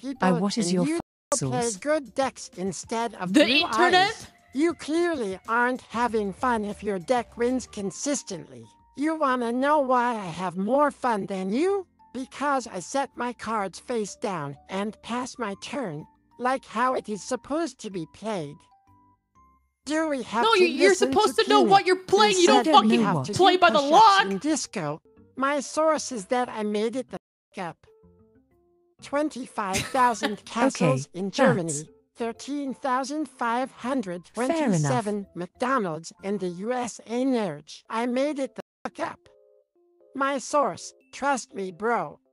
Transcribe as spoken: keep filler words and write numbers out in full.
people, I, what is and your you play source? good decks instead of The blue internet? eyes. You clearly aren't having fun if your deck wins consistently. You wanna know why I have more fun than you? Because I set my cards face down and pass my turn, like how it is supposed to be played. Do we have No, to you- you're listen supposed to to know Keenan? what you're playing. You don't Instead, fucking we have what. to play do by the push-ups lock. in disco. My source is that I made it the f up. twenty-five thousand castles Okay, in that's Germany, thirteen thousand five hundred twenty-seven enough. McDonald's in the U S A. Nerge. I made it the f up. My source, trust me, bro.